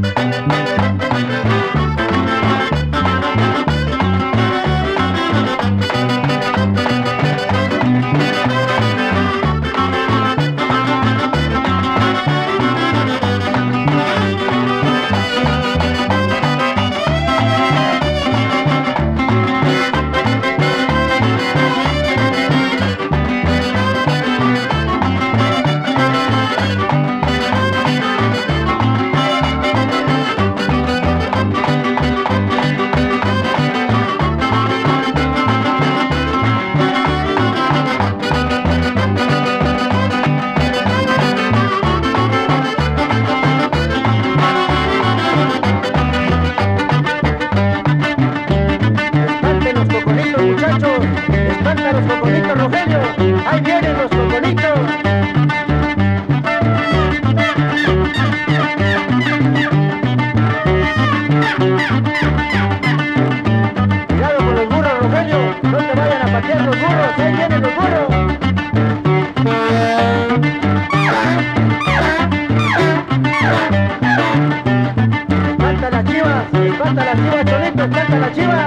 Espantan los cocolitos, Rogelio, ahí vienen los cocolitos. Cuidado con los burros, Rogelio, no te vayan a patear los burros, ahí vienen los burros. Espanta las chivas, Cholito, espanta las chivas.